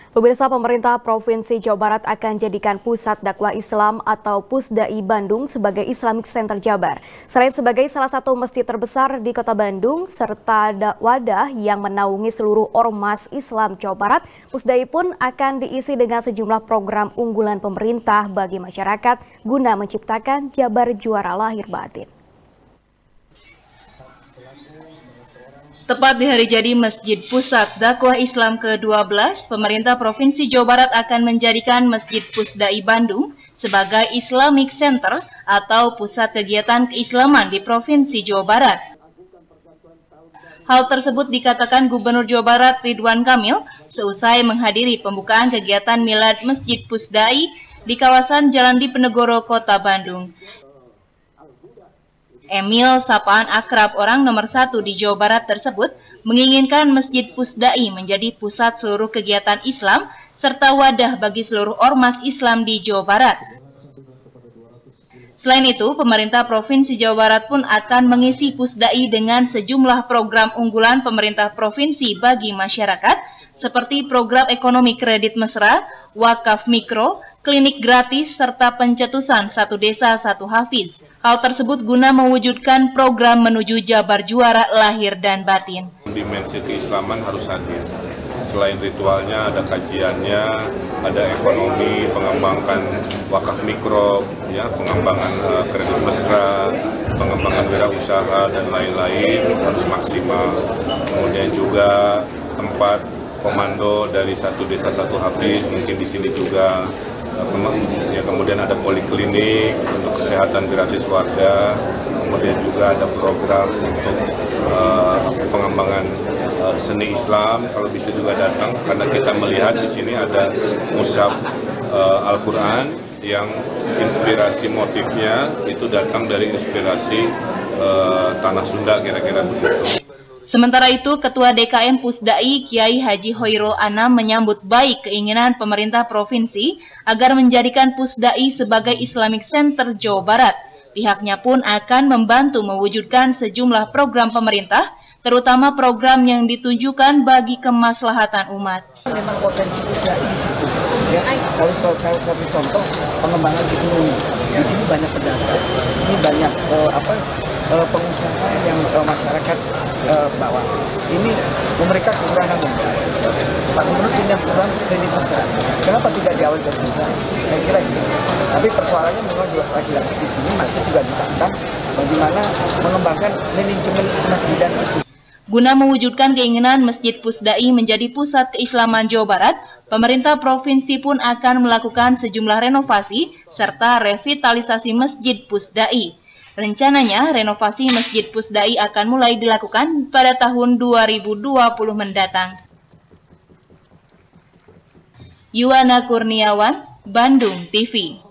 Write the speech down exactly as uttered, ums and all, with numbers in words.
Pemirsa, pemerintah Provinsi Jawa Barat akan jadikan Pusat Dakwah Islam atau Pusdai Bandung sebagai Islamic Center Jabar. Selain sebagai salah satu masjid terbesar di Kota Bandung, serta wadah yang menaungi seluruh ormas Islam Jawa Barat, Pusdai pun akan diisi dengan sejumlah program unggulan pemerintah bagi masyarakat guna menciptakan Jabar juara lahir batin. Tepat di hari jadi Masjid Pusat Dakwah Islam ke dua belas, pemerintah Provinsi Jawa Barat akan menjadikan Masjid Pusdai Bandung sebagai Islamic Center atau pusat kegiatan keislaman di Provinsi Jawa Barat. Hal tersebut dikatakan Gubernur Jawa Barat Ridwan Kamil seusai menghadiri pembukaan kegiatan Milad Masjid Pusdai di kawasan Jalan Dipenegoro, Kota Bandung. Emil, sapaan akrab orang nomor satu di Jawa Barat tersebut, menginginkan Masjid Pusdai menjadi pusat seluruh kegiatan Islam serta wadah bagi seluruh ormas Islam di Jawa Barat. Selain itu, pemerintah Provinsi Jawa Barat pun akan mengisi Pusdai dengan sejumlah program unggulan pemerintah provinsi bagi masyarakat, seperti program ekonomi kredit mesra, wakaf mikro, klinik gratis, serta pencetusan satu desa satu hafiz. Hal tersebut guna mewujudkan program menuju Jabar juara lahir dan batin. Dimensi keislaman harus hadir. Selain ritualnya, ada kajiannya, ada ekonomi, pengembangan wakaf mikro, ya, pengembangan uh, kredit mesra, pengembangan wirausaha dan lain-lain harus maksimal. Kemudian juga tempat komando dari satu desa satu hafiz, mungkin di sini juga. Ya, kemudian ada poliklinik untuk kesehatan gratis warga, kemudian juga ada program untuk uh, pengembangan uh, seni Islam, kalau bisa juga datang, karena kita melihat di sini ada mushaf uh, Al-Quran yang inspirasi motifnya itu datang dari inspirasi uh, tanah Sunda, kira-kira begitu. Sementara itu, Ketua D K M Pusdai Kiai Haji Hoirul Anam menyambut baik keinginan pemerintah provinsi agar menjadikan Pusdai sebagai Islamic Center Jawa Barat. Pihaknya pun akan membantu mewujudkan sejumlah program pemerintah, terutama program yang ditujukan bagi kemaslahatan umat. Memang potensi Pusdai di situ. Ya, salah satu contoh pengembangan ekonomi. Di sini banyak pedagang, di sini banyak uh, apa uh, pengusaha yang uh, masyarakat uh, bawa. Ini mereka kekurangan modal. Pak Gubernur punya kurang kredit besar. Kenapa tidak diawal ke Pusdai? Saya kira itu. Tapi persoalannya memang juga lagi-lagi di sini masih juga ditantang bagaimana mengembangkan manajemen masjidan itu. Guna mewujudkan keinginan Masjid Pusdai menjadi pusat keislaman Jawa Barat, pemerintah provinsi pun akan melakukan sejumlah renovasi serta revitalisasi Masjid Pusdai. Rencananya, renovasi Masjid Pusdai akan mulai dilakukan pada tahun dua ribu dua puluh mendatang. Yuwana Kurniawan, Bandung T V.